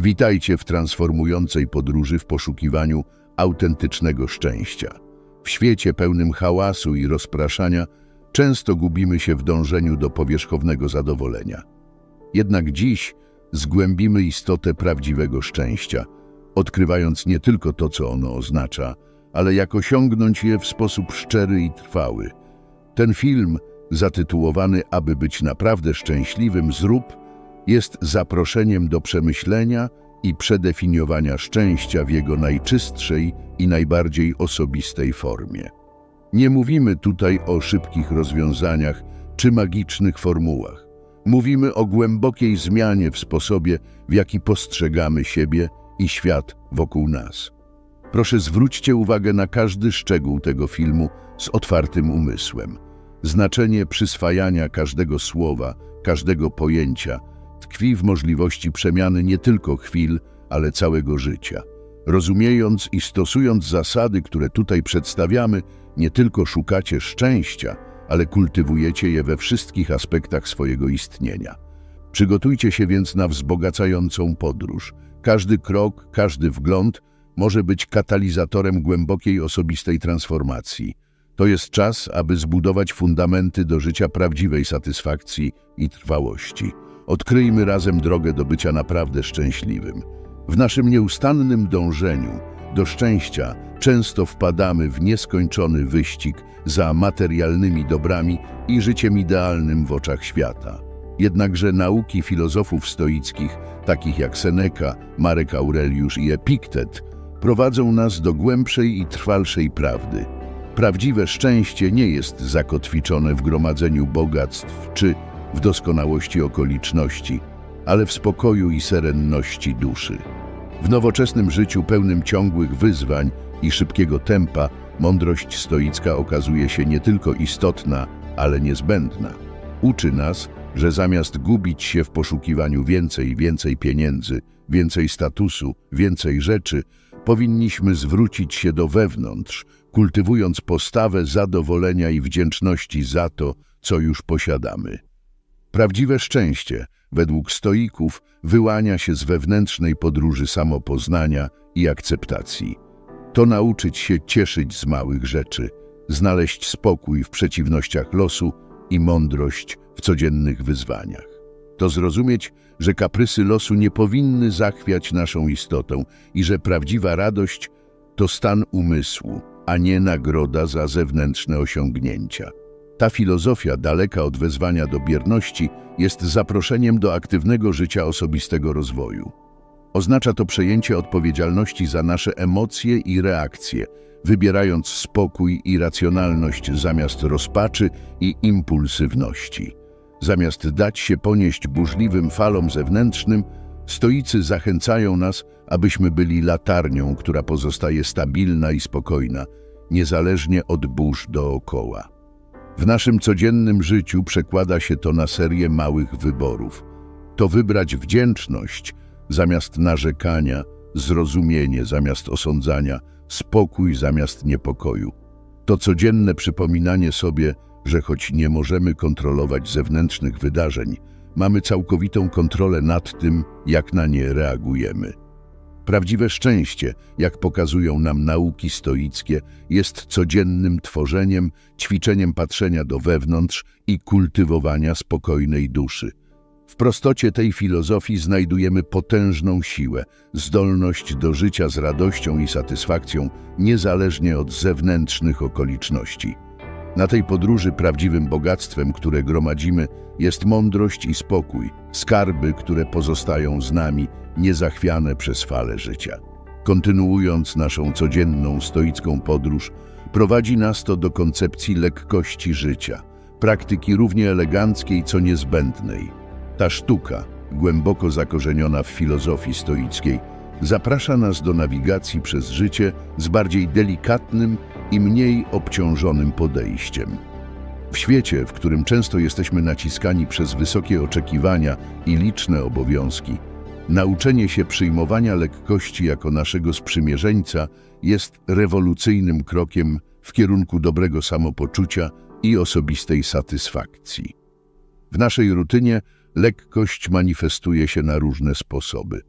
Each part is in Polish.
Witajcie w transformującej podróży w poszukiwaniu autentycznego szczęścia. W świecie pełnym hałasu i rozpraszania często gubimy się w dążeniu do powierzchownego zadowolenia. Jednak dziś zgłębimy istotę prawdziwego szczęścia, odkrywając nie tylko to, co ono oznacza, ale jak osiągnąć je w sposób szczery i trwały. Ten film, zatytułowany „Aby być naprawdę szczęśliwym, zrób”, jest zaproszeniem do przemyślenia i przedefiniowania szczęścia w jego najczystszej i najbardziej osobistej formie. Nie mówimy tutaj o szybkich rozwiązaniach czy magicznych formułach. Mówimy o głębokiej zmianie w sposobie, w jaki postrzegamy siebie i świat wokół nas. Proszę, zwróćcie uwagę na każdy szczegół tego filmu z otwartym umysłem. Znaczenie przyswajania każdego słowa, każdego pojęcia tkwi w możliwości przemiany nie tylko chwil, ale całego życia. Rozumiejąc i stosując zasady, które tutaj przedstawiamy, nie tylko szukacie szczęścia, ale kultywujecie je we wszystkich aspektach swojego istnienia. Przygotujcie się więc na wzbogacającą podróż. Każdy krok, każdy wgląd może być katalizatorem głębokiej osobistej transformacji. To jest czas, aby zbudować fundamenty do życia prawdziwej satysfakcji i trwałości. Odkryjmy razem drogę do bycia naprawdę szczęśliwym. W naszym nieustannym dążeniu do szczęścia często wpadamy w nieskończony wyścig za materialnymi dobrami i życiem idealnym w oczach świata. Jednakże nauki filozofów stoickich, takich jak Seneca, Marek Aureliusz i Epiktet, prowadzą nas do głębszej i trwalszej prawdy. Prawdziwe szczęście nie jest zakotwiczone w gromadzeniu bogactw czy w doskonałości okoliczności, ale w spokoju i serenności duszy. W nowoczesnym życiu pełnym ciągłych wyzwań i szybkiego tempa mądrość stoicka okazuje się nie tylko istotna, ale niezbędna. Uczy nas, że zamiast gubić się w poszukiwaniu więcej pieniędzy, więcej statusu, więcej rzeczy, powinniśmy zwrócić się do wewnątrz, kultywując postawę zadowolenia i wdzięczności za to, co już posiadamy. Prawdziwe szczęście, według stoików, wyłania się z wewnętrznej podróży samopoznania i akceptacji. To nauczyć się cieszyć z małych rzeczy, znaleźć spokój w przeciwnościach losu i mądrość w codziennych wyzwaniach. To zrozumieć, że kaprysy losu nie powinny zachwiać naszą istotę i że prawdziwa radość to stan umysłu, a nie nagroda za zewnętrzne osiągnięcia. Ta filozofia, daleka od wezwania do bierności, jest zaproszeniem do aktywnego życia osobistego rozwoju. Oznacza to przejęcie odpowiedzialności za nasze emocje i reakcje, wybierając spokój i racjonalność zamiast rozpaczy i impulsywności. Zamiast dać się ponieść burzliwym falom zewnętrznym, stoicy zachęcają nas, abyśmy byli latarnią, która pozostaje stabilna i spokojna, niezależnie od burz dookoła. W naszym codziennym życiu przekłada się to na serię małych wyborów. To wybrać wdzięczność zamiast narzekania, zrozumienie zamiast osądzania, spokój zamiast niepokoju. To codzienne przypominanie sobie, że choć nie możemy kontrolować zewnętrznych wydarzeń, mamy całkowitą kontrolę nad tym, jak na nie reagujemy. Prawdziwe szczęście, jak pokazują nam nauki stoickie, jest codziennym tworzeniem, ćwiczeniem patrzenia do wewnątrz i kultywowania spokojnej duszy. W prostocie tej filozofii znajdujemy potężną siłę, zdolność do życia z radością i satysfakcją, niezależnie od zewnętrznych okoliczności. Na tej podróży prawdziwym bogactwem, które gromadzimy, jest mądrość i spokój, skarby, które pozostają z nami, niezachwiane przez fale życia. Kontynuując naszą codzienną stoicką podróż, prowadzi nas to do koncepcji lekkości życia, praktyki równie eleganckiej, co niezbędnej. Ta sztuka, głęboko zakorzeniona w filozofii stoickiej, zaprasza nas do nawigacji przez życie z bardziej delikatnym i mniej obciążonym podejściem. W świecie, w którym często jesteśmy naciskani przez wysokie oczekiwania i liczne obowiązki, nauczenie się przyjmowania lekkości jako naszego sprzymierzeńca jest rewolucyjnym krokiem w kierunku dobrego samopoczucia i osobistej satysfakcji. W naszej rutynie lekkość manifestuje się na różne sposoby.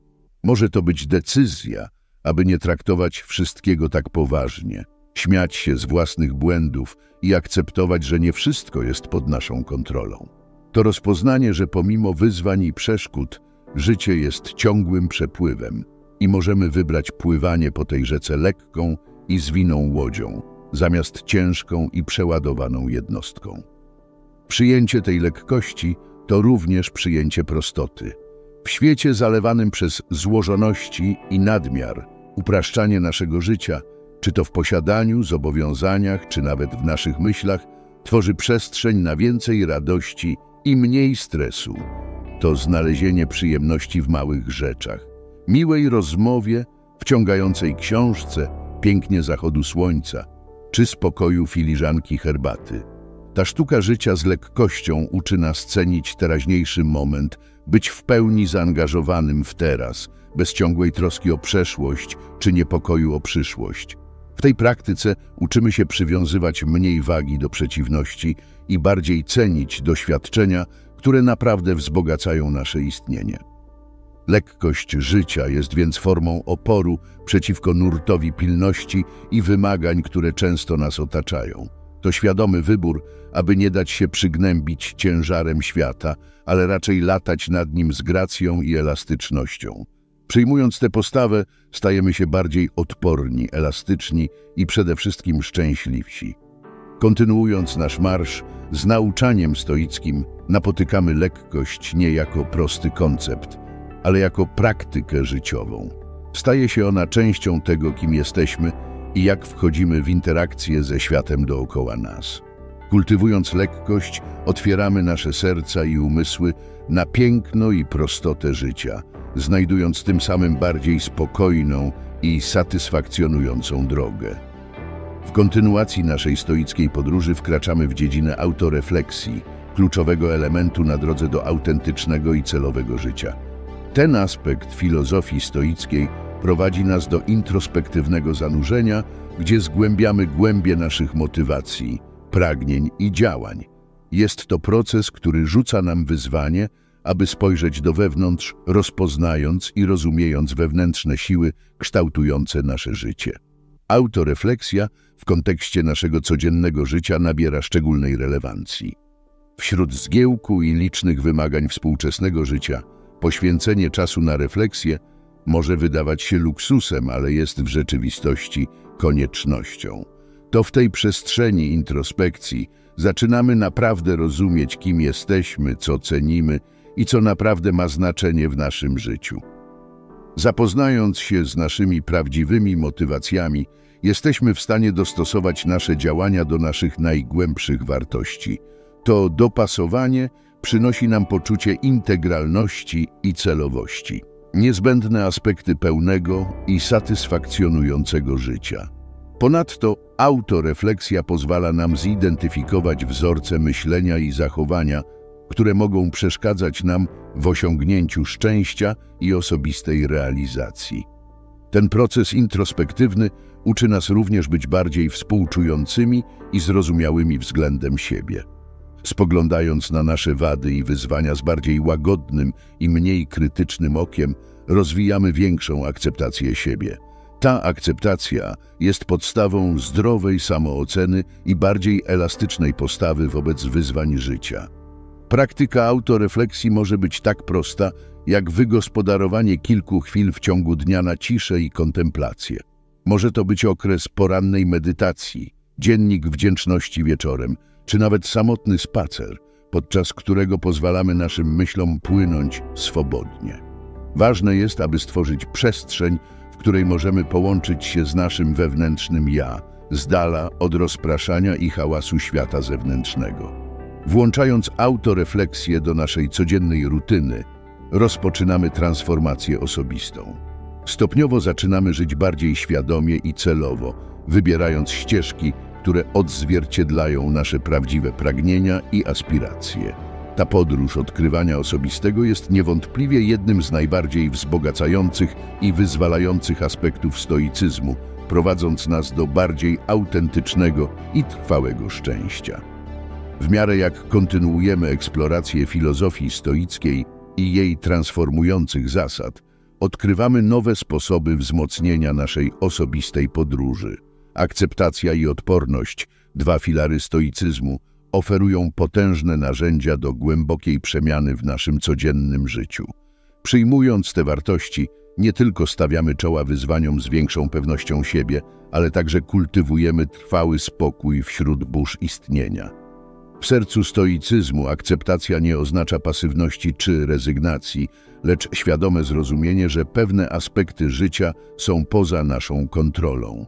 Może to być decyzja, aby nie traktować wszystkiego tak poważnie, śmiać się z własnych błędów i akceptować, że nie wszystko jest pod naszą kontrolą. To rozpoznanie, że pomimo wyzwań i przeszkód, życie jest ciągłym przepływem i możemy wybrać pływanie po tej rzece lekką i zwinną łodzią, zamiast ciężką i przeładowaną jednostką. Przyjęcie tej lekkości to również przyjęcie prostoty. W świecie zalewanym przez złożoności i nadmiar, upraszczanie naszego życia, czy to w posiadaniu, zobowiązaniach, czy nawet w naszych myślach, tworzy przestrzeń na więcej radości i mniej stresu. To znalezienie przyjemności w małych rzeczach, miłej rozmowie, wciągającej książce, pięknie zachodu słońca, czy spokoju filiżanki herbaty. Ta sztuka życia z lekkością uczy nas cenić teraźniejszy moment, być w pełni zaangażowanym w teraz, bez ciągłej troski o przeszłość czy niepokoju o przyszłość. W tej praktyce uczymy się przywiązywać mniej wagi do przeciwności i bardziej cenić doświadczenia, które naprawdę wzbogacają nasze istnienie. Lekkość życia jest więc formą oporu przeciwko nurtowi pilności i wymagań, które często nas otaczają. To świadomy wybór, aby nie dać się przygnębić ciężarem świata, ale raczej latać nad nim z gracją i elastycznością. Przyjmując tę postawę, stajemy się bardziej odporni, elastyczni i przede wszystkim szczęśliwsi. Kontynuując nasz marsz z nauczaniem stoickim, napotykamy lekkość nie jako prosty koncept, ale jako praktykę życiową. Staje się ona częścią tego, kim jesteśmy i jak wchodzimy w interakcję ze światem dookoła nas. Kultywując lekkość, otwieramy nasze serca i umysły na piękno i prostotę życia, znajdując tym samym bardziej spokojną i satysfakcjonującą drogę. W kontynuacji naszej stoickiej podróży wkraczamy w dziedzinę autorefleksji, kluczowego elementu na drodze do autentycznego i celowego życia. Ten aspekt filozofii stoickiej prowadzi nas do introspektywnego zanurzenia, gdzie zgłębiamy głębie naszych motywacji, pragnień i działań. Jest to proces, który rzuca nam wyzwanie, aby spojrzeć do wewnątrz, rozpoznając i rozumiejąc wewnętrzne siły kształtujące nasze życie. Autorefleksja w kontekście naszego codziennego życia nabiera szczególnej relewancji. Wśród zgiełku i licznych wymagań współczesnego życia poświęcenie czasu na refleksję może wydawać się luksusem, ale jest w rzeczywistości koniecznością. To w tej przestrzeni introspekcji zaczynamy naprawdę rozumieć, kim jesteśmy, co cenimy i co naprawdę ma znaczenie w naszym życiu. Zapoznając się z naszymi prawdziwymi motywacjami, jesteśmy w stanie dostosować nasze działania do naszych najgłębszych wartości. To dopasowanie przynosi nam poczucie integralności i celowości, niezbędne aspekty pełnego i satysfakcjonującego życia. Ponadto autorefleksja pozwala nam zidentyfikować wzorce myślenia i zachowania, które mogą przeszkadzać nam w osiągnięciu szczęścia i osobistej realizacji. Ten proces introspektywny uczy nas również być bardziej współczującymi i zrozumiałymi względem siebie. Spoglądając na nasze wady i wyzwania z bardziej łagodnym i mniej krytycznym okiem, rozwijamy większą akceptację siebie. Ta akceptacja jest podstawą zdrowej samooceny i bardziej elastycznej postawy wobec wyzwań życia. Praktyka autorefleksji może być tak prosta, jak wygospodarowanie kilku chwil w ciągu dnia na ciszę i kontemplację. Może to być okres porannej medytacji, dziennik wdzięczności wieczorem, czy nawet samotny spacer, podczas którego pozwalamy naszym myślom płynąć swobodnie. Ważne jest, aby stworzyć przestrzeń, w której możemy połączyć się z naszym wewnętrznym ja, z dala od rozpraszania i hałasu świata zewnętrznego. Włączając autorefleksję do naszej codziennej rutyny, rozpoczynamy transformację osobistą. Stopniowo zaczynamy żyć bardziej świadomie i celowo, wybierając ścieżki, które odzwierciedlają nasze prawdziwe pragnienia i aspiracje. Ta podróż odkrywania osobistego jest niewątpliwie jednym z najbardziej wzbogacających i wyzwalających aspektów stoicyzmu, prowadząc nas do bardziej autentycznego i trwałego szczęścia. W miarę jak kontynuujemy eksplorację filozofii stoickiej i jej transformujących zasad, odkrywamy nowe sposoby wzmocnienia naszej osobistej podróży. Akceptacja i odporność, dwa filary stoicyzmu, oferują potężne narzędzia do głębokiej przemiany w naszym codziennym życiu. Przyjmując te wartości, nie tylko stawiamy czoła wyzwaniom z większą pewnością siebie, ale także kultywujemy trwały spokój wśród burz istnienia. W sercu stoicyzmu akceptacja nie oznacza pasywności czy rezygnacji, lecz świadome zrozumienie, że pewne aspekty życia są poza naszą kontrolą.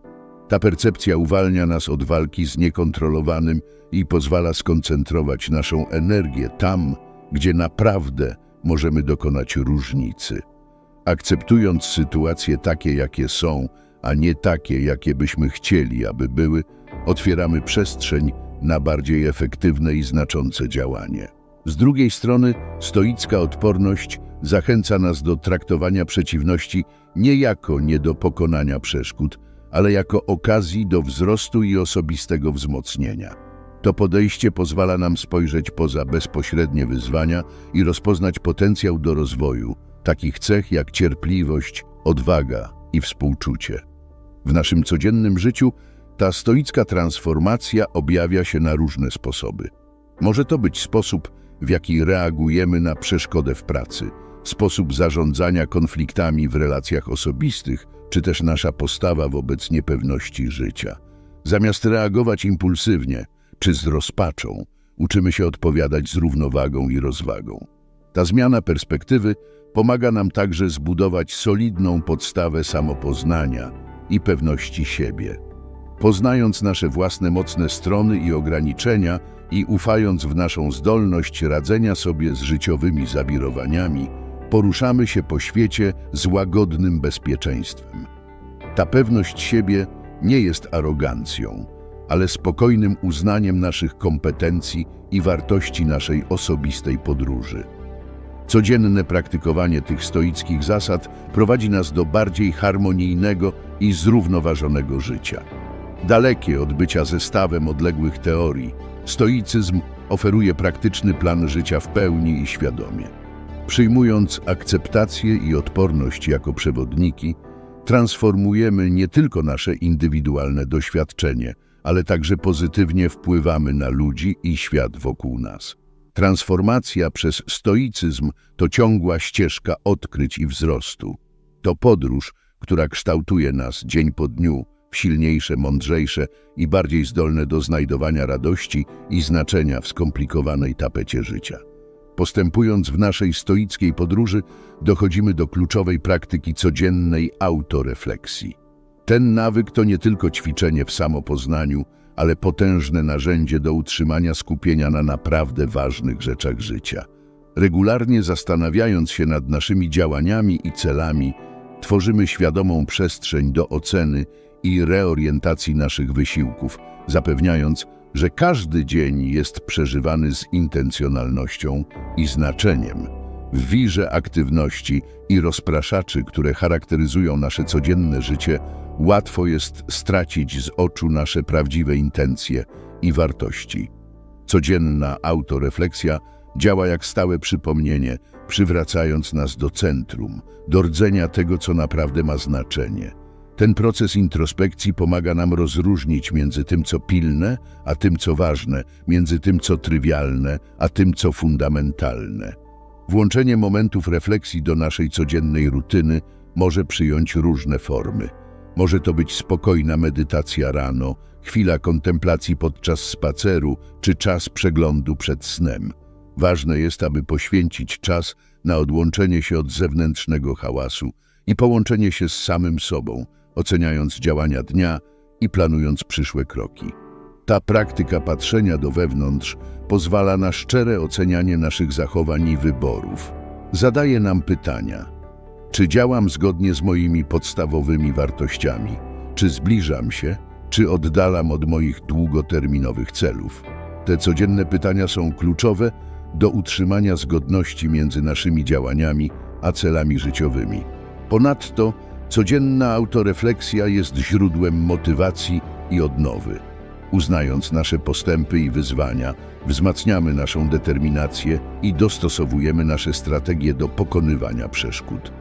Ta percepcja uwalnia nas od walki z niekontrolowanym i pozwala skoncentrować naszą energię tam, gdzie naprawdę możemy dokonać różnicy. Akceptując sytuacje takie, jakie są, a nie takie, jakie byśmy chcieli, aby były, otwieramy przestrzeń na bardziej efektywne i znaczące działanie. Z drugiej strony, stoicka odporność zachęca nas do traktowania przeciwności nie jako nie do pokonania przeszkód, ale jako okazji do wzrostu i osobistego wzmocnienia. To podejście pozwala nam spojrzeć poza bezpośrednie wyzwania i rozpoznać potencjał do rozwoju, takich cech jak cierpliwość, odwaga i współczucie. W naszym codziennym życiu ta stoicka transformacja objawia się na różne sposoby. Może to być sposób, w jaki reagujemy na przeszkodę w pracy, sposób zarządzania konfliktami w relacjach osobistych, czy też nasza postawa wobec niepewności życia. Zamiast reagować impulsywnie czy z rozpaczą, uczymy się odpowiadać z równowagą i rozwagą. Ta zmiana perspektywy pomaga nam także zbudować solidną podstawę samopoznania i pewności siebie. Poznając nasze własne mocne strony i ograniczenia i ufając w naszą zdolność radzenia sobie z życiowymi zawirowaniami, poruszamy się po świecie z łagodnym bezpieczeństwem. Ta pewność siebie nie jest arogancją, ale spokojnym uznaniem naszych kompetencji i wartości naszej osobistej podróży. Codzienne praktykowanie tych stoickich zasad prowadzi nas do bardziej harmonijnego i zrównoważonego życia. Dalekie od bycia zestawem odległych teorii, stoicyzm oferuje praktyczny plan życia w pełni i świadomie. Przyjmując akceptację i odporność jako przewodniki, transformujemy nie tylko nasze indywidualne doświadczenie, ale także pozytywnie wpływamy na ludzi i świat wokół nas. Transformacja przez stoicyzm to ciągła ścieżka odkryć i wzrostu. To podróż, która kształtuje nas dzień po dniu w silniejsze, mądrzejsze i bardziej zdolne do znajdowania radości i znaczenia w skomplikowanej tapecie życia. Postępując w naszej stoickiej podróży, dochodzimy do kluczowej praktyki codziennej autorefleksji. Ten nawyk to nie tylko ćwiczenie w samopoznaniu, ale potężne narzędzie do utrzymania skupienia na naprawdę ważnych rzeczach życia. Regularnie zastanawiając się nad naszymi działaniami i celami, tworzymy świadomą przestrzeń do oceny i reorientacji naszych wysiłków, zapewniając, że każdy dzień jest przeżywany z intencjonalnością i znaczeniem. W wirze aktywności i rozpraszaczy, które charakteryzują nasze codzienne życie, łatwo jest stracić z oczu nasze prawdziwe intencje i wartości. Codzienna autorefleksja działa jak stałe przypomnienie, przywracając nas do centrum, do rdzenia tego, co naprawdę ma znaczenie. Ten proces introspekcji pomaga nam rozróżnić między tym, co pilne, a tym, co ważne, między tym, co trywialne, a tym, co fundamentalne. Włączenie momentów refleksji do naszej codziennej rutyny może przyjąć różne formy. Może to być spokojna medytacja rano, chwila kontemplacji podczas spaceru czy czas przeglądu przed snem. Ważne jest, aby poświęcić czas na odłączenie się od zewnętrznego hałasu i połączenie się z samym sobą, oceniając działania dnia i planując przyszłe kroki. Ta praktyka patrzenia do wewnątrz pozwala na szczere ocenianie naszych zachowań i wyborów. Zadaje nam pytania: czy działam zgodnie z moimi podstawowymi wartościami? Czy zbliżam się? Czy oddalam od moich długoterminowych celów? Te codzienne pytania są kluczowe do utrzymania zgodności między naszymi działaniami a celami życiowymi. Ponadto codzienna autorefleksja jest źródłem motywacji i odnowy. Uznając nasze postępy i wyzwania, wzmacniamy naszą determinację i dostosowujemy nasze strategie do pokonywania przeszkód.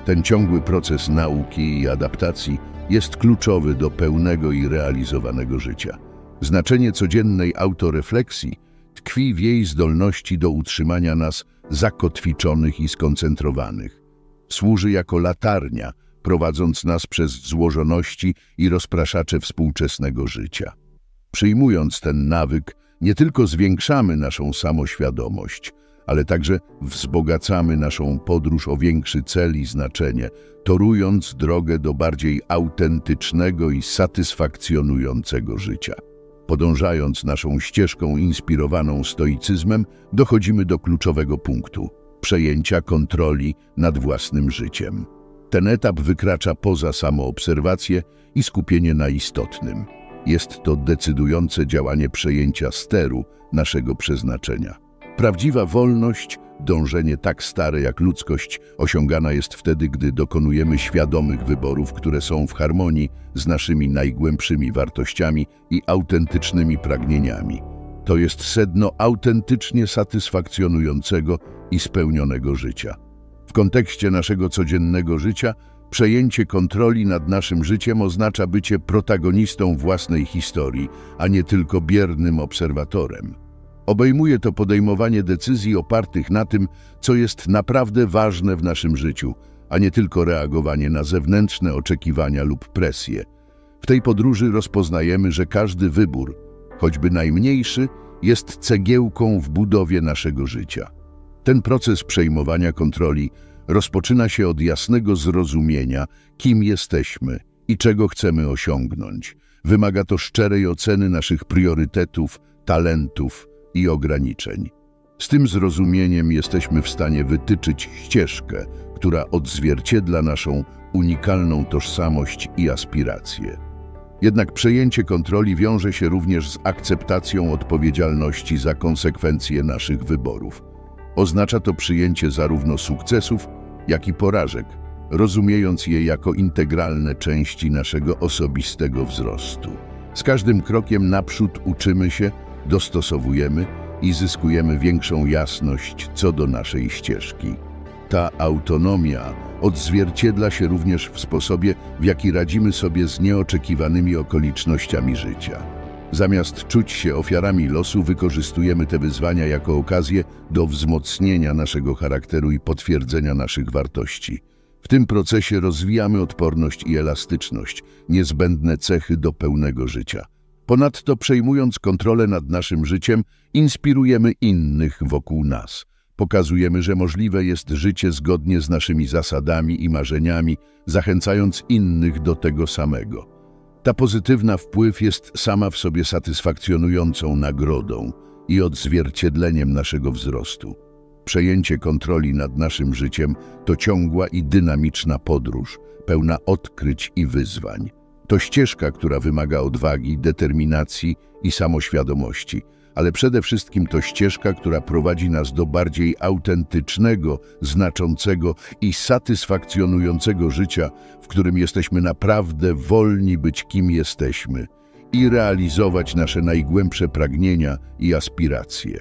Ten ciągły proces nauki i adaptacji jest kluczowy do pełnego i realizowanego życia. Znaczenie codziennej autorefleksji tkwi w jej zdolności do utrzymania nas zakotwiczonych i skoncentrowanych. Służy jako latarnia, prowadząc nas przez złożoności i rozpraszacze współczesnego życia. Przyjmując ten nawyk, nie tylko zwiększamy naszą samoświadomość, ale także wzbogacamy naszą podróż o większy cel i znaczenie, torując drogę do bardziej autentycznego i satysfakcjonującego życia. Podążając naszą ścieżką inspirowaną stoicyzmem, dochodzimy do kluczowego punktu – przejęcia kontroli nad własnym życiem. Ten etap wykracza poza samoobserwację i skupienie na istotnym. Jest to decydujące działanie przejęcia steru naszego przeznaczenia. Prawdziwa wolność, dążenie tak stare jak ludzkość, osiągana jest wtedy, gdy dokonujemy świadomych wyborów, które są w harmonii z naszymi najgłębszymi wartościami i autentycznymi pragnieniami. To jest sedno autentycznie satysfakcjonującego i spełnionego życia. W kontekście naszego codziennego życia, przejęcie kontroli nad naszym życiem oznacza bycie protagonistą własnej historii, a nie tylko biernym obserwatorem. Obejmuje to podejmowanie decyzji opartych na tym, co jest naprawdę ważne w naszym życiu, a nie tylko reagowanie na zewnętrzne oczekiwania lub presje. W tej podróży rozpoznajemy, że każdy wybór, choćby najmniejszy, jest cegiełką w budowie naszego życia. Ten proces przejmowania kontroli rozpoczyna się od jasnego zrozumienia, kim jesteśmy i czego chcemy osiągnąć. Wymaga to szczerej oceny naszych priorytetów, talentów i ograniczeń. Z tym zrozumieniem jesteśmy w stanie wytyczyć ścieżkę, która odzwierciedla naszą unikalną tożsamość i aspiracje. Jednak przejęcie kontroli wiąże się również z akceptacją odpowiedzialności za konsekwencje naszych wyborów. Oznacza to przyjęcie zarówno sukcesów, jak i porażek, rozumiejąc je jako integralne części naszego osobistego wzrostu. Z każdym krokiem naprzód uczymy się, dostosowujemy i zyskujemy większą jasność co do naszej ścieżki. Ta autonomia odzwierciedla się również w sposobie, w jaki radzimy sobie z nieoczekiwanymi okolicznościami życia. Zamiast czuć się ofiarami losu, wykorzystujemy te wyzwania jako okazję do wzmocnienia naszego charakteru i potwierdzenia naszych wartości. W tym procesie rozwijamy odporność i elastyczność, niezbędne cechy do pełnego życia. Ponadto, przejmując kontrolę nad naszym życiem, inspirujemy innych wokół nas. Pokazujemy, że możliwe jest życie zgodnie z naszymi zasadami i marzeniami, zachęcając innych do tego samego. Ta pozytywna wpływ jest sama w sobie satysfakcjonującą nagrodą i odzwierciedleniem naszego wzrostu. Przejęcie kontroli nad naszym życiem to ciągła i dynamiczna podróż, pełna odkryć i wyzwań. To ścieżka, która wymaga odwagi, determinacji i samoświadomości, ale przede wszystkim to ścieżka, która prowadzi nas do bardziej autentycznego, znaczącego i satysfakcjonującego życia, w którym jesteśmy naprawdę wolni być kim jesteśmy i realizować nasze najgłębsze pragnienia i aspiracje.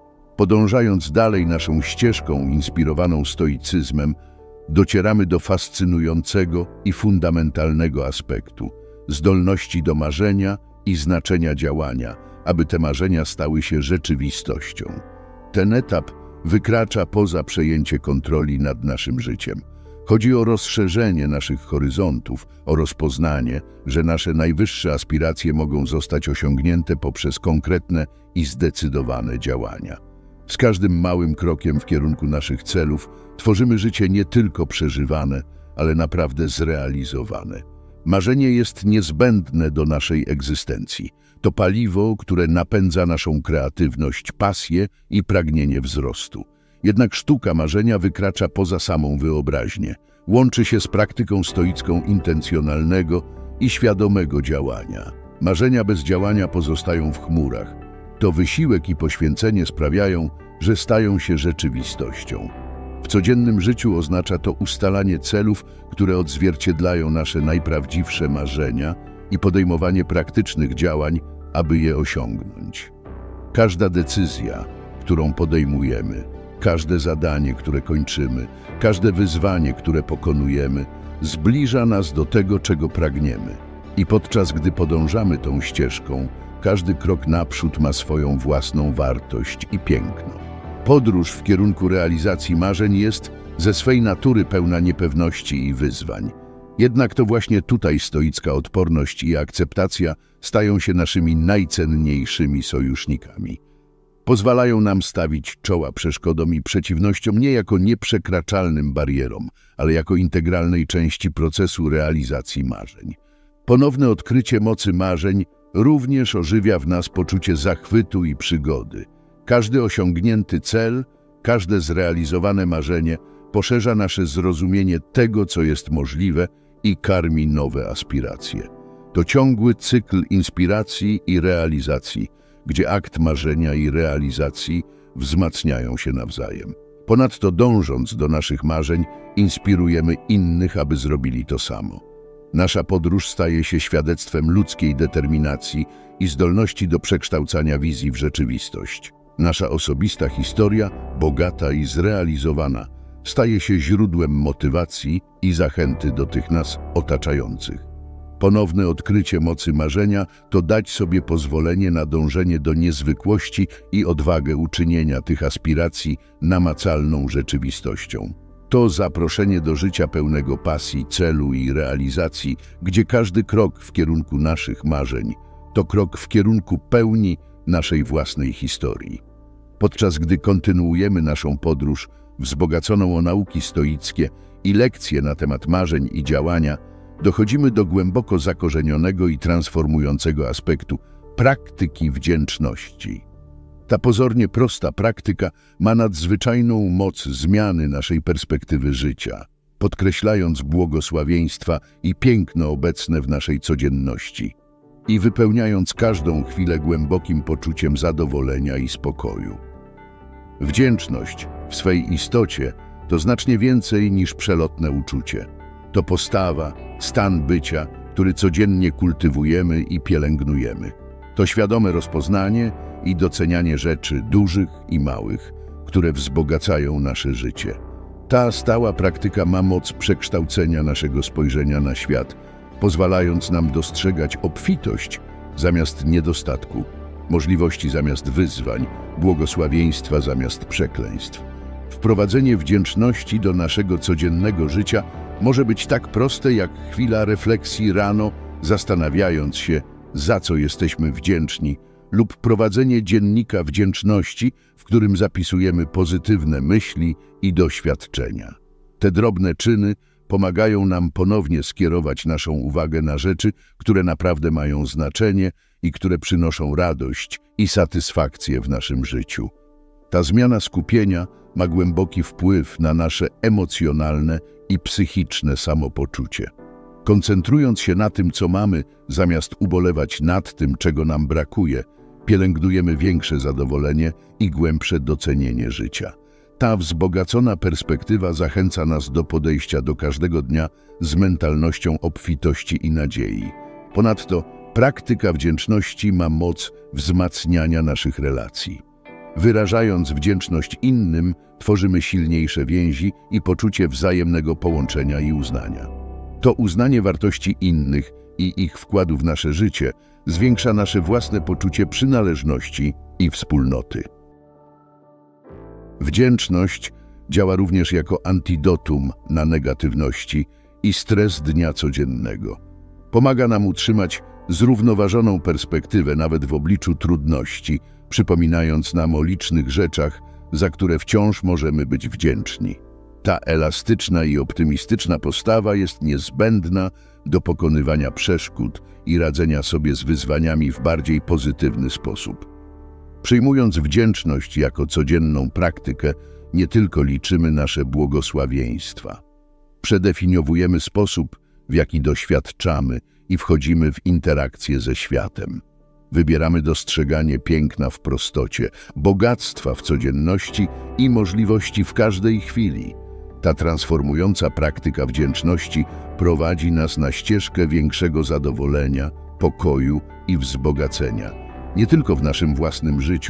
Podążając dalej naszą ścieżką inspirowaną stoicyzmem, docieramy do fascynującego i fundamentalnego aspektu – zdolności do marzenia i znaczenia działania, aby te marzenia stały się rzeczywistością. Ten etap wykracza poza przejęcie kontroli nad naszym życiem. Chodzi o rozszerzenie naszych horyzontów, o rozpoznanie, że nasze najwyższe aspiracje mogą zostać osiągnięte poprzez konkretne i zdecydowane działania. Z każdym małym krokiem w kierunku naszych celów tworzymy życie nie tylko przeżywane, ale naprawdę zrealizowane. Marzenie jest niezbędne do naszej egzystencji. To paliwo, które napędza naszą kreatywność, pasję i pragnienie wzrostu. Jednak sztuka marzenia wykracza poza samą wyobraźnię. Łączy się z praktyką stoicką intencjonalnego i świadomego działania. Marzenia bez działania pozostają w chmurach. To wysiłek i poświęcenie sprawiają, że stają się rzeczywistością. W codziennym życiu oznacza to ustalanie celów, które odzwierciedlają nasze najprawdziwsze marzenia i podejmowanie praktycznych działań, aby je osiągnąć. Każda decyzja, którą podejmujemy, Każde zadanie, które kończymy, każde wyzwanie, które pokonujemy, zbliża nas do tego, czego pragniemy. I podczas gdy podążamy tą ścieżką, każdy krok naprzód ma swoją własną wartość i piękno. Podróż w kierunku realizacji marzeń jest ze swej natury pełna niepewności i wyzwań. Jednak to właśnie tutaj stoicka odporność i akceptacja stają się naszymi najcenniejszymi sojusznikami. Pozwalają nam stawić czoła przeszkodom i przeciwnościom nie jako nieprzekraczalnym barierom, ale jako integralnej części procesu realizacji marzeń. Ponowne odkrycie mocy marzeń również ożywia w nas poczucie zachwytu i przygody. Każdy osiągnięty cel, każde zrealizowane marzenie poszerza nasze zrozumienie tego, co jest możliwe i karmi nowe aspiracje. To ciągły cykl inspiracji i realizacji, gdzie akt marzenia i realizacji wzmacniają się nawzajem. Ponadto dążąc do naszych marzeń, inspirujemy innych, aby zrobili to samo. Nasza podróż staje się świadectwem ludzkiej determinacji i zdolności do przekształcania wizji w rzeczywistość. Nasza osobista historia, bogata i zrealizowana, staje się źródłem motywacji i zachęty do tych nas otaczających. Ponowne odkrycie mocy marzenia to dać sobie pozwolenie na dążenie do niezwykłości i odwagę uczynienia tych aspiracji namacalną rzeczywistością. To zaproszenie do życia pełnego pasji, celu i realizacji, gdzie każdy krok w kierunku naszych marzeń to krok w kierunku pełni naszej własnej historii. Podczas gdy kontynuujemy naszą podróż, wzbogaconą o nauki stoickie i lekcje na temat marzeń i działania, dochodzimy do głęboko zakorzenionego i transformującego aspektu praktyki wdzięczności. Ta pozornie prosta praktyka ma nadzwyczajną moc zmiany naszej perspektywy życia, podkreślając błogosławieństwa i piękno obecne w naszej codzienności i wypełniając każdą chwilę głębokim poczuciem zadowolenia i spokoju. Wdzięczność w swej istocie to znacznie więcej niż przelotne uczucie. To postawa, stan bycia, który codziennie kultywujemy i pielęgnujemy. To świadome rozpoznanie i docenianie rzeczy dużych i małych, które wzbogacają nasze życie. Ta stała praktyka ma moc przekształcenia naszego spojrzenia na świat, pozwalając nam dostrzegać obfitość zamiast niedostatku, możliwości zamiast wyzwań, błogosławieństwa zamiast przekleństw. Wprowadzenie wdzięczności do naszego codziennego życia może być tak proste jak chwila refleksji rano, zastanawiając się, za co jesteśmy wdzięczni, lub prowadzenie dziennika wdzięczności, w którym zapisujemy pozytywne myśli i doświadczenia. Te drobne czyny pomagają nam ponownie skierować naszą uwagę na rzeczy, które naprawdę mają znaczenie i które przynoszą radość i satysfakcję w naszym życiu. Ta zmiana skupienia ma głęboki wpływ na nasze emocjonalne i psychiczne samopoczucie. Koncentrując się na tym, co mamy, zamiast ubolewać nad tym, czego nam brakuje, pielęgnujemy większe zadowolenie i głębsze docenienie życia. Ta wzbogacona perspektywa zachęca nas do podejścia do każdego dnia z mentalnością obfitości i nadziei. Ponadto praktyka wdzięczności ma moc wzmacniania naszych relacji. Wyrażając wdzięczność innym, tworzymy silniejsze więzi i poczucie wzajemnego połączenia i uznania. To uznanie wartości innych i ich wkładu w nasze życie zwiększa nasze własne poczucie przynależności i wspólnoty. Wdzięczność działa również jako antidotum na negatywności i stres dnia codziennego. Pomaga nam utrzymać zrównoważoną perspektywę nawet w obliczu trudności, przypominając nam o licznych rzeczach, za które wciąż możemy być wdzięczni. Ta elastyczna i optymistyczna postawa jest niezbędna do pokonywania przeszkód i radzenia sobie z wyzwaniami w bardziej pozytywny sposób. Przyjmując wdzięczność jako codzienną praktykę, nie tylko liczymy nasze błogosławieństwa. Przedefiniowujemy sposób, w jaki doświadczamy i wchodzimy w interakcję ze światem. Wybieramy dostrzeganie piękna w prostocie, bogactwa w codzienności i możliwości w każdej chwili. Ta transformująca praktyka wdzięczności prowadzi nas na ścieżkę większego zadowolenia, pokoju i wzbogacenia. Nie tylko w naszym własnym życiu,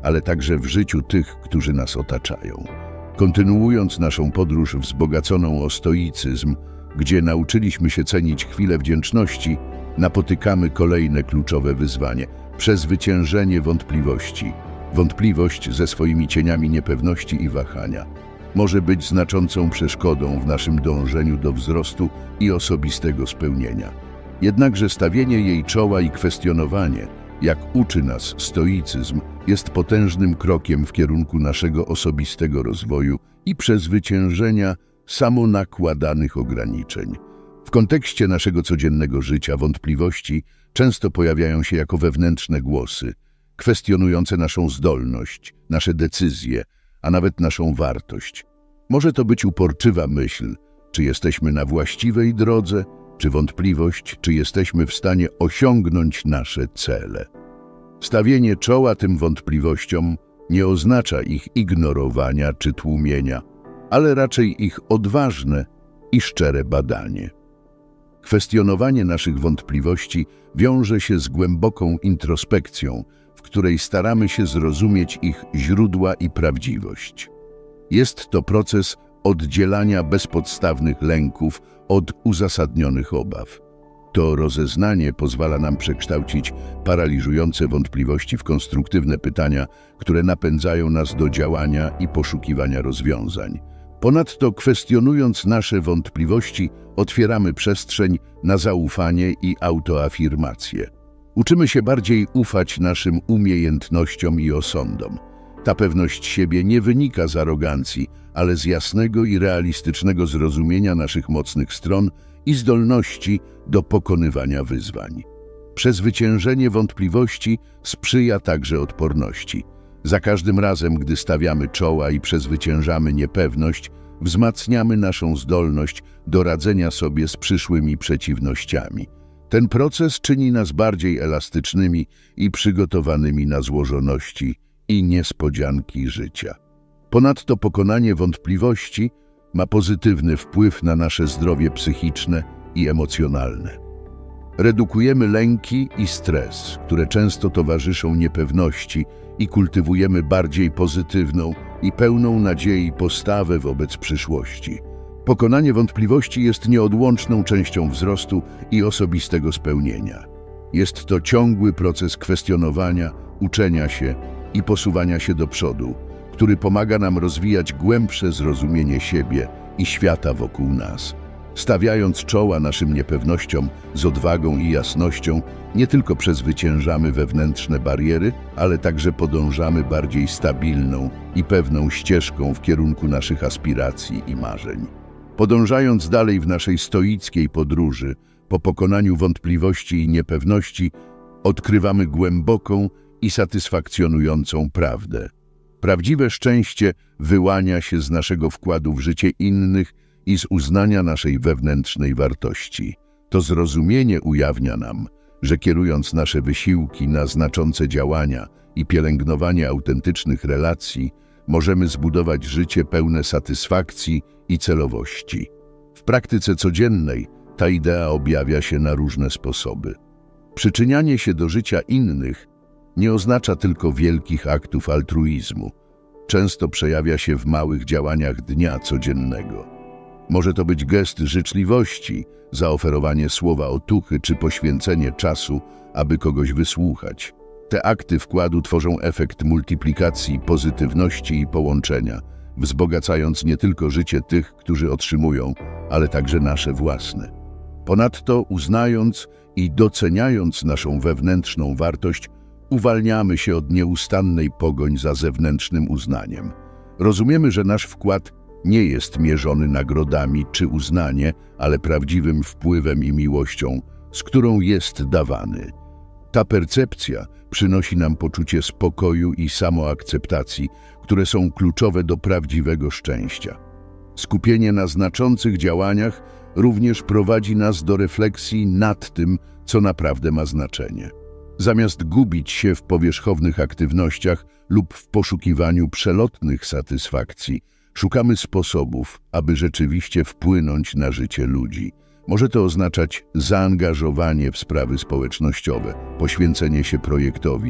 ale także w życiu tych, którzy nas otaczają. Kontynuując naszą podróż wzbogaconą o stoicyzm, gdzie nauczyliśmy się cenić chwilę wdzięczności, napotykamy kolejne kluczowe wyzwanie – przezwyciężenie wątpliwości. Wątpliwość ze swoimi cieniami niepewności i wahania może być znaczącą przeszkodą w naszym dążeniu do wzrostu i osobistego spełnienia. Jednakże stawienie jej czoła i kwestionowanie, jak uczy nas stoicyzm, jest potężnym krokiem w kierunku naszego osobistego rozwoju i przezwyciężenia samonakładanych ograniczeń. W kontekście naszego codziennego życia wątpliwości często pojawiają się jako wewnętrzne głosy, kwestionujące naszą zdolność, nasze decyzje, a nawet naszą wartość. Może to być uporczywa myśl, czy jesteśmy na właściwej drodze, czy wątpliwość, czy jesteśmy w stanie osiągnąć nasze cele. Stawienie czoła tym wątpliwościom nie oznacza ich ignorowania czy tłumienia, ale raczej ich odważne i szczere badanie. Kwestionowanie naszych wątpliwości wiąże się z głęboką introspekcją, w której staramy się zrozumieć ich źródła i prawdziwość. Jest to proces oddzielania bezpodstawnych lęków od uzasadnionych obaw. To rozeznanie pozwala nam przekształcić paraliżujące wątpliwości w konstruktywne pytania, które napędzają nas do działania i poszukiwania rozwiązań. Ponadto, kwestionując nasze wątpliwości, otwieramy przestrzeń na zaufanie i autoafirmację. Uczymy się bardziej ufać naszym umiejętnościom i osądom. Ta pewność siebie nie wynika z arogancji, ale z jasnego i realistycznego zrozumienia naszych mocnych stron i zdolności do pokonywania wyzwań. Przezwyciężenie wątpliwości sprzyja także odporności. Za każdym razem, gdy stawiamy czoła i przezwyciężamy niepewność, wzmacniamy naszą zdolność do radzenia sobie z przyszłymi przeciwnościami. Ten proces czyni nas bardziej elastycznymi i przygotowanymi na złożoności i niespodzianki życia. Ponadto pokonanie wątpliwości ma pozytywny wpływ na nasze zdrowie psychiczne i emocjonalne. Redukujemy lęki i stres, które często towarzyszą niepewności, i kultywujemy bardziej pozytywną i pełną nadziei postawę wobec przyszłości. Pokonanie wątpliwości jest nieodłączną częścią wzrostu i osobistego spełnienia. Jest to ciągły proces kwestionowania, uczenia się i posuwania się do przodu, który pomaga nam rozwijać głębsze zrozumienie siebie i świata wokół nas. Stawiając czoła naszym niepewnościom z odwagą i jasnością, nie tylko przezwyciężamy wewnętrzne bariery, ale także podążamy bardziej stabilną i pewną ścieżką w kierunku naszych aspiracji i marzeń. Podążając dalej w naszej stoickiej podróży, po pokonaniu wątpliwości i niepewności, odkrywamy głęboką i satysfakcjonującą prawdę. Prawdziwe szczęście wyłania się z naszego wkładu w życie innych i z uznania naszej wewnętrznej wartości. To zrozumienie ujawnia nam, że kierując nasze wysiłki na znaczące działania i pielęgnowanie autentycznych relacji, możemy zbudować życie pełne satysfakcji i celowości. W praktyce codziennej ta idea objawia się na różne sposoby. Przyczynianie się do życia innych nie oznacza tylko wielkich aktów altruizmu. Często przejawia się w małych działaniach dnia codziennego. Może to być gest życzliwości, zaoferowanie słowa otuchy czy poświęcenie czasu, aby kogoś wysłuchać. Te akty wkładu tworzą efekt multiplikacji, pozytywności i połączenia, wzbogacając nie tylko życie tych, którzy otrzymują, ale także nasze własne. Ponadto, uznając i doceniając naszą wewnętrzną wartość, uwalniamy się od nieustannej pogoni za zewnętrznym uznaniem. Rozumiemy, że nasz wkład nie jest mierzony nagrodami czy uznaniem, ale prawdziwym wpływem i miłością, z którą jest dawany. Ta percepcja przynosi nam poczucie spokoju i samoakceptacji, które są kluczowe do prawdziwego szczęścia. Skupienie na znaczących działaniach również prowadzi nas do refleksji nad tym, co naprawdę ma znaczenie. Zamiast gubić się w powierzchownych aktywnościach lub w poszukiwaniu przelotnych satysfakcji, szukamy sposobów, aby rzeczywiście wpłynąć na życie ludzi. Może to oznaczać zaangażowanie w sprawy społecznościowe, poświęcenie się projektowi,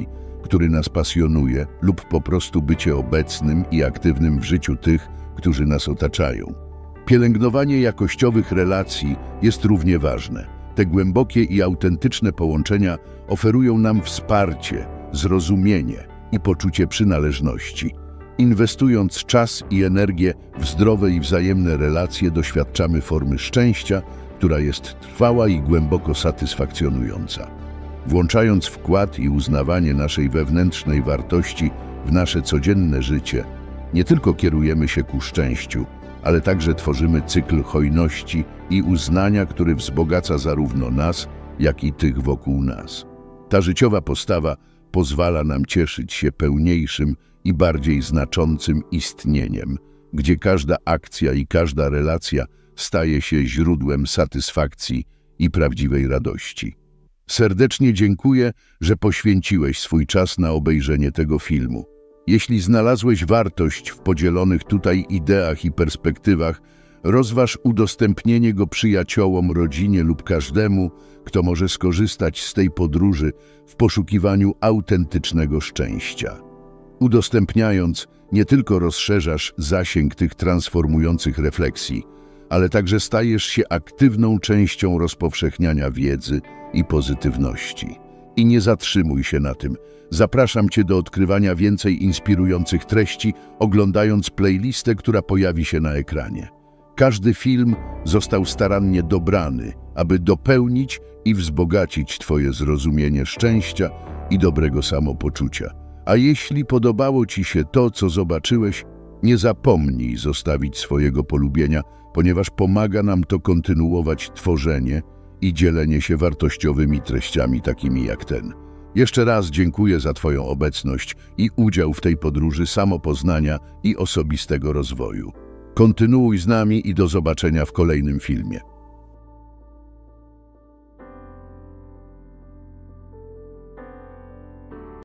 który nas pasjonuje, lub po prostu bycie obecnym i aktywnym w życiu tych, którzy nas otaczają. Pielęgnowanie jakościowych relacji jest równie ważne. Te głębokie i autentyczne połączenia oferują nam wsparcie, zrozumienie i poczucie przynależności. Inwestując czas i energię w zdrowe i wzajemne relacje, doświadczamy formy szczęścia, która jest trwała i głęboko satysfakcjonująca. Włączając wkład i uznawanie naszej wewnętrznej wartości w nasze codzienne życie, nie tylko kierujemy się ku szczęściu, ale także tworzymy cykl hojności i uznania, który wzbogaca zarówno nas, jak i tych wokół nas. Ta życiowa postawa pozwala nam cieszyć się pełniejszym i bardziej znaczącym istnieniem, gdzie każda akcja i każda relacja staje się źródłem satysfakcji i prawdziwej radości. Serdecznie dziękuję, że poświęciłeś swój czas na obejrzenie tego filmu. Jeśli znalazłeś wartość w podzielonych tutaj ideach i perspektywach, rozważ udostępnienie go przyjaciołom, rodzinie lub każdemu, kto może skorzystać z tej podróży w poszukiwaniu autentycznego szczęścia. Udostępniając, nie tylko rozszerzasz zasięg tych transformujących refleksji, ale także stajesz się aktywną częścią rozpowszechniania wiedzy i pozytywności. I nie zatrzymuj się na tym. Zapraszam Cię do odkrywania więcej inspirujących treści, oglądając playlistę, która pojawi się na ekranie. Każdy film został starannie dobrany, aby dopełnić i wzbogacić Twoje zrozumienie szczęścia i dobrego samopoczucia. A jeśli podobało Ci się to, co zobaczyłeś, nie zapomnij zostawić swojego polubienia, ponieważ pomaga nam to kontynuować tworzenie i dzielenie się wartościowymi treściami takimi jak ten. Jeszcze raz dziękuję za Twoją obecność i udział w tej podróży samopoznania i osobistego rozwoju. Kontynuuj z nami i do zobaczenia w kolejnym filmie.